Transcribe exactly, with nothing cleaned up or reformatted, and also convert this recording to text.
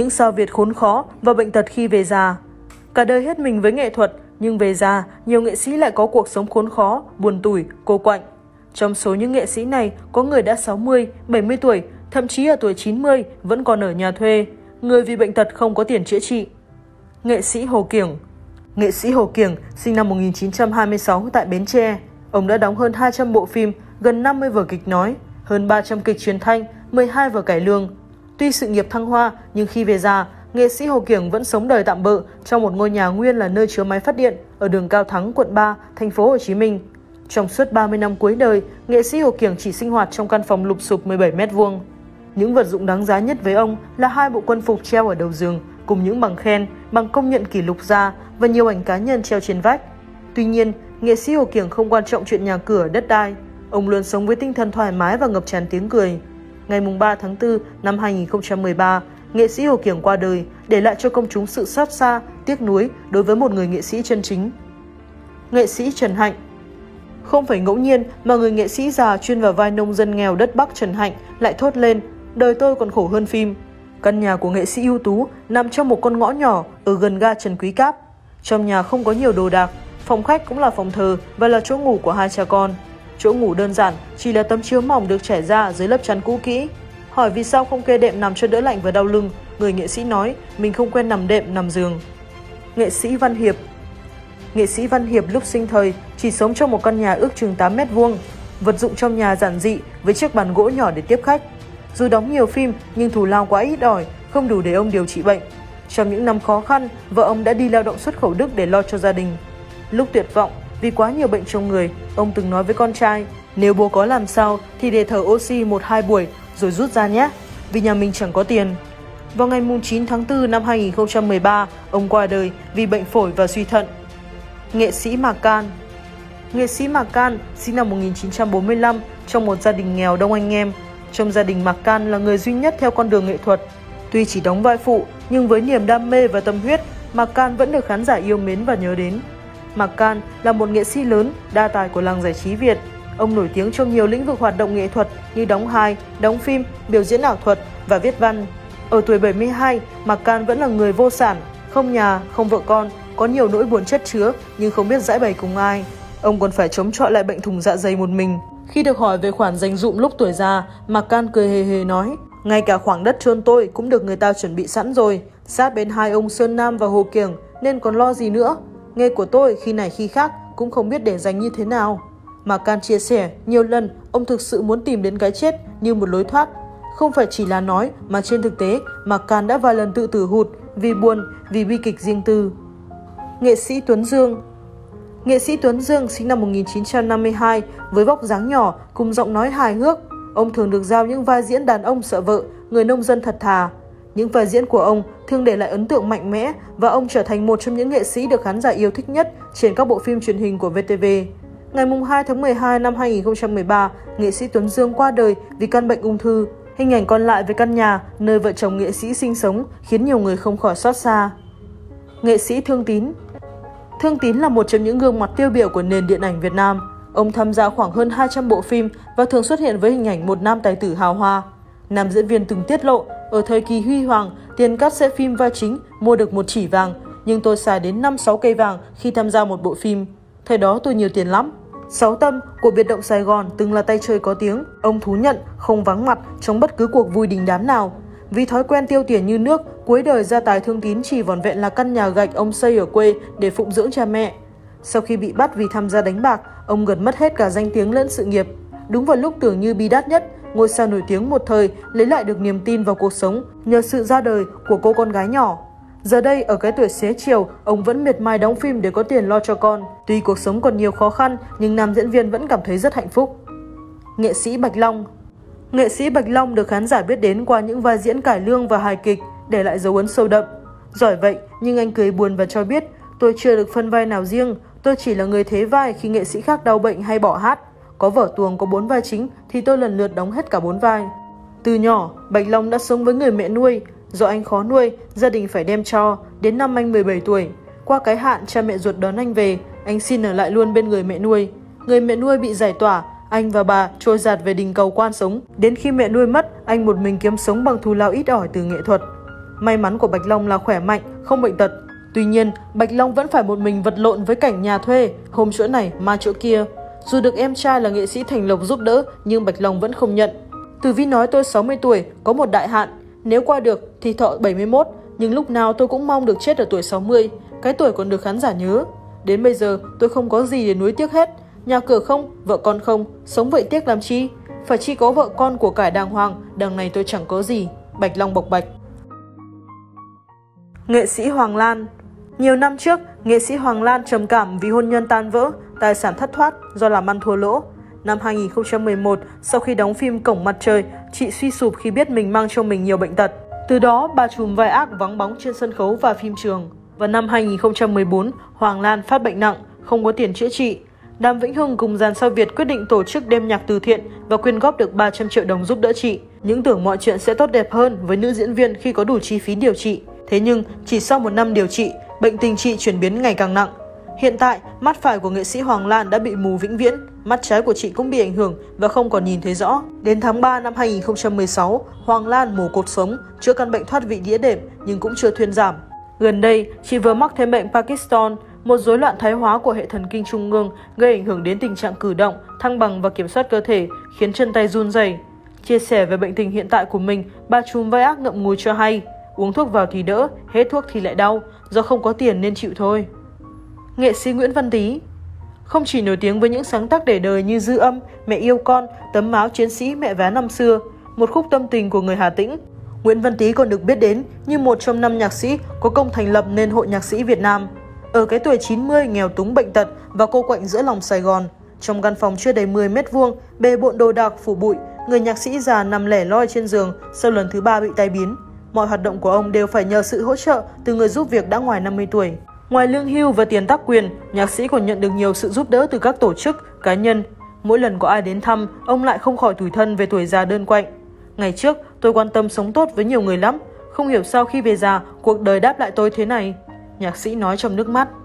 những sao Việt khốn khó và bệnh tật khi về già. Cả đời hết mình với nghệ thuật, nhưng về già, nhiều nghệ sĩ lại có cuộc sống khốn khó, buồn tủi, cô quạnh. Trong số những nghệ sĩ này, có người đã sáu mươi, bảy mươi tuổi, thậm chí ở tuổi chín mươi vẫn còn ở nhà thuê, người vì bệnh tật không có tiền chữa trị. Nghệ sĩ Hồ Kiểng. Nghệ sĩ Hồ Kiểng sinh năm một nghìn chín trăm hai mươi sáu tại Bến Tre. Ông đã đóng hơn hai trăm bộ phim, gần năm mươi vở kịch nói, hơn ba trăm kịch truyền thanh, mười hai vở cải lương. Tuy sự nghiệp thăng hoa, nhưng khi về già, nghệ sĩ Hồ Kiểng vẫn sống đời tạm bợ trong một ngôi nhà nguyên là nơi chứa máy phát điện ở đường Cao Thắng, quận ba, thành phố Hồ Chí Minh. Trong suốt ba mươi năm cuối đời, nghệ sĩ Hồ Kiểng chỉ sinh hoạt trong căn phòng lụp xụp mười bảy mét vuông. Những vật dụng đáng giá nhất với ông là hai bộ quân phục treo ở đầu giường, cùng những bằng khen, bằng công nhận kỷ lục gia và nhiều ảnh cá nhân treo trên vách. Tuy nhiên, nghệ sĩ Hồ Kiểng không quan trọng chuyện nhà cửa, đất đai. Ông luôn sống với tinh thần thoải mái và ngập tràn tiếng cười. Ngày ba tháng tư năm hai nghìn không trăm mười ba, nghệ sĩ Hồ Kiểng qua đời, để lại cho công chúng sự xót xa, tiếc nuối đối với một người nghệ sĩ chân chính. Nghệ sĩ Trần Hạnh. Không phải ngẫu nhiên mà người nghệ sĩ già chuyên vào vai nông dân nghèo đất Bắc Trần Hạnh lại thốt lên, đời tôi còn khổ hơn phim. Căn nhà của nghệ sĩ ưu tú nằm trong một con ngõ nhỏ ở gần ga Trần Quý Cáp. Trong nhà không có nhiều đồ đạc, phòng khách cũng là phòng thờ và là chỗ ngủ của hai cha con. Chỗ ngủ đơn giản, chỉ là tấm chiếu mỏng được trải ra dưới lớp chắn cũ kỹ. Hỏi vì sao không kê đệm nằm cho đỡ lạnh và đau lưng, người nghệ sĩ nói mình không quen nằm đệm, nằm giường. Nghệ sĩ Văn Hiệp. Nghệ sĩ Văn Hiệp lúc sinh thời chỉ sống trong một căn nhà ước chừng tám mét vuông. Vật dụng trong nhà giản dị với chiếc bàn gỗ nhỏ để tiếp khách. Dù đóng nhiều phim nhưng thù lao quá ít ỏi, không đủ để ông điều trị bệnh. Trong những năm khó khăn, vợ ông đã đi lao động xuất khẩu Đức để lo cho gia đình. Lúc tuyệt vọng, vì quá nhiều bệnh trong người, ông từng nói với con trai, nếu bố có làm sao thì để thở oxy một hai buổi rồi rút ra nhé, vì nhà mình chẳng có tiền. Vào ngày chín tháng tư năm hai nghìn không trăm mười ba, ông qua đời vì bệnh phổi và suy thận. Nghệ sĩ Mạc Can. Nghệ sĩ Mạc Can sinh năm một nghìn chín trăm bốn mươi lăm trong một gia đình nghèo đông anh em. Trong gia đình, Mạc Can là người duy nhất theo con đường nghệ thuật. Tuy chỉ đóng vai phụ, nhưng với niềm đam mê và tâm huyết, Mạc Can vẫn được khán giả yêu mến và nhớ đến. Mạc Can là một nghệ sĩ lớn, đa tài của làng giải trí Việt. Ông nổi tiếng trong nhiều lĩnh vực hoạt động nghệ thuật như đóng hài, đóng phim, biểu diễn ảo thuật và viết văn. Ở tuổi bảy mươi hai, Mạc Can vẫn là người vô sản, không nhà, không vợ con, có nhiều nỗi buồn chất chứa nhưng không biết giải bày cùng ai. Ông còn phải chống chọi lại bệnh thùng dạ dày một mình. Khi được hỏi về khoản dành dụm lúc tuổi già, Mạc Can cười hề hề nói, ngay cả khoảng đất chôn tôi cũng được người ta chuẩn bị sẵn rồi, sát bên hai ông Sơn Nam và Hồ Kiểng nên còn lo gì nữa. Nghề của tôi khi này khi khác cũng không biết để dành như thế nào. Mạc Can chia sẻ, nhiều lần ông thực sự muốn tìm đến cái chết như một lối thoát. Không phải chỉ là nói mà trên thực tế, Mạc Can đã vài lần tự tử hụt vì buồn, vì bi kịch riêng tư. Nghệ sĩ Tuấn Dương. Nghệ sĩ Tuấn Dương sinh năm một nghìn chín trăm năm mươi hai với vóc dáng nhỏ cùng giọng nói hài hước. Ông thường được giao những vai diễn đàn ông sợ vợ, người nông dân thật thà. Những vai diễn của ông thường để lại ấn tượng mạnh mẽ và ông trở thành một trong những nghệ sĩ được khán giả yêu thích nhất trên các bộ phim truyền hình của vê tê vê. Ngày hai tháng mười hai năm hai nghìn không trăm mười ba, nghệ sĩ Tuấn Dương qua đời vì căn bệnh ung thư. Hình ảnh còn lại về căn nhà nơi vợ chồng nghệ sĩ sinh sống khiến nhiều người không khỏi xót xa. Nghệ sĩ Thương Tín. Thương Tín là một trong những gương mặt tiêu biểu của nền điện ảnh Việt Nam. Ông tham gia khoảng hơn hai trăm bộ phim và thường xuất hiện với hình ảnh một nam tài tử hào hoa. Nam diễn viên từng tiết lộ, ở thời kỳ huy hoàng, tiền cát sẽ phim vai chính mua được một chỉ vàng, nhưng tôi xài đến năm sáu cây vàng khi tham gia một bộ phim. Thời đó tôi nhiều tiền lắm. Sáu Tâm của Biệt động Sài Gòn từng là tay chơi có tiếng. Ông thú nhận không vắng mặt trong bất cứ cuộc vui đình đám nào. Vì thói quen tiêu tiền như nước, cuối đời gia tài Thương Tín chỉ vỏn vẹn là căn nhà gạch ông xây ở quê để phụng dưỡng cha mẹ. Sau khi bị bắt vì tham gia đánh bạc, ông gần mất hết cả danh tiếng lẫn sự nghiệp. Đúng vào lúc tưởng như bi đát nhất, ngôi sao nổi tiếng một thời lấy lại được niềm tin vào cuộc sống nhờ sự ra đời của cô con gái nhỏ. Giờ đây, ở cái tuổi xế chiều, ông vẫn miệt mài đóng phim để có tiền lo cho con. Tuy cuộc sống còn nhiều khó khăn, nhưng nam diễn viên vẫn cảm thấy rất hạnh phúc. Nghệ sĩ Bạch Long. Nghệ sĩ Bạch Long được khán giả biết đến qua những vai diễn cải lương và hài kịch, để lại dấu ấn sâu đậm. Giỏi vậy, nhưng anh cười buồn và cho biết, tôi chưa được phân vai nào riêng, tôi chỉ là người thế vai khi nghệ sĩ khác đau bệnh hay bỏ hát. Có vở tuồng có bốn vai chính thì tôi lần lượt đóng hết cả bốn vai. Từ nhỏ, Bạch Long đã sống với người mẹ nuôi. Do anh khó nuôi, gia đình phải đem cho, đến năm anh mười bảy tuổi. Qua cái hạn cha mẹ ruột đón anh về, anh xin ở lại luôn bên người mẹ nuôi. Người mẹ nuôi bị giải tỏa, anh và bà trôi dạt về Đình Cầu Quan sống. Đến khi mẹ nuôi mất, anh một mình kiếm sống bằng thù lao ít ỏi từ nghệ thuật. May mắn của Bạch Long là khỏe mạnh, không bệnh tật. Tuy nhiên, Bạch Long vẫn phải một mình vật lộn với cảnh nhà thuê, hôm chỗ này, mai chỗ kia. Dù được em trai là nghệ sĩ Thành Lộc giúp đỡ, nhưng Bạch Long vẫn không nhận. Tử Vi nói tôi sáu mươi tuổi, có một đại hạn. Nếu qua được thì thọ bảy mươi mốt, nhưng lúc nào tôi cũng mong được chết ở tuổi sáu mươi. Cái tuổi còn được khán giả nhớ. Đến bây giờ tôi không có gì để nuối tiếc hết. Nhà cửa không, vợ con không, sống vậy tiếc làm chi? Phải chi có vợ con của cải đàng hoàng, đằng này tôi chẳng có gì. Bạch Long bộc bạch. Nghệ sĩ Hoàng Lan. Nhiều năm trước, nghệ sĩ Hoàng Lan trầm cảm vì hôn nhân tan vỡ, tài sản thất thoát do làm ăn thua lỗ. Năm hai nghìn không trăm mười một, sau khi đóng phim Cổng Mặt Trời, chị suy sụp khi biết mình mang trong mình nhiều bệnh tật. Từ đó, bà trùm vai ác vắng bóng trên sân khấu và phim trường. Vào năm hai nghìn không trăm mười bốn, Hoàng Lan phát bệnh nặng, không có tiền chữa trị. Đàm Vĩnh Hưng cùng dàn sao Việt quyết định tổ chức đêm nhạc từ thiện và quyên góp được ba trăm triệu đồng giúp đỡ chị. Những tưởng mọi chuyện sẽ tốt đẹp hơn với nữ diễn viên khi có đủ chi phí điều trị. Thế nhưng, chỉ sau một năm điều trị, bệnh tình chị chuyển biến ngày càng nặng. Hiện tại, mắt phải của nghệ sĩ Hoàng Lan đã bị mù vĩnh viễn, mắt trái của chị cũng bị ảnh hưởng và không còn nhìn thấy rõ. Đến tháng ba năm hai nghìn không trăm mười sáu, Hoàng Lan mổ cột sống, chữa căn bệnh thoát vị đĩa đệm nhưng cũng chưa thuyên giảm. Gần đây, chị vừa mắc thêm bệnh Parkinson, một rối loạn thoái hóa của hệ thần kinh trung ương gây ảnh hưởng đến tình trạng cử động, thăng bằng và kiểm soát cơ thể, khiến chân tay run rẩy. Chia sẻ về bệnh tình hiện tại của mình, bà trùm vai ác ngậm ngùi cho hay, uống thuốc vào thì đỡ, hết thuốc thì lại đau, do không có tiền nên chịu thôi. Nghệ sĩ Nguyễn Văn Tý. Không chỉ nổi tiếng với những sáng tác để đời như Dư Âm, Mẹ Yêu Con, Tấm Áo Chiến Sĩ, Mẹ Vé Năm Xưa, một khúc tâm tình của người Hà Tĩnh, Nguyễn Văn Tý còn được biết đến như một trong năm nhạc sĩ có công thành lập nên Hội Nhạc sĩ Việt Nam. Ở cái tuổi chín mươi, nghèo túng bệnh tật và cô quạnh giữa lòng Sài Gòn, trong căn phòng chưa đầy mười mét vuông, bề bộn đồ đạc phủ bụi, người nhạc sĩ già nằm lẻ loi trên giường sau lần thứ ba bị tai biến. Mọi hoạt động của ông đều phải nhờ sự hỗ trợ từ người giúp việc đã ngoài năm mươi tuổi. Ngoài lương hưu và tiền tác quyền, nhạc sĩ còn nhận được nhiều sự giúp đỡ từ các tổ chức, cá nhân. Mỗi lần có ai đến thăm, ông lại không khỏi tủi thân về tuổi già đơn quạnh. Ngày trước, tôi quan tâm sống tốt với nhiều người lắm. Không hiểu sao khi về già, cuộc đời đáp lại tôi thế này. Nhạc sĩ nói trong nước mắt.